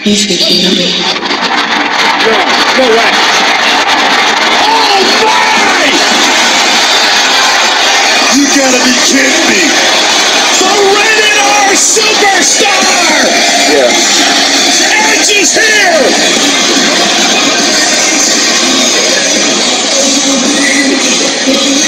You think you know me? No way. Oh my! You gotta be kidding me. The Rated R Superstar! Yeah. Edge is here!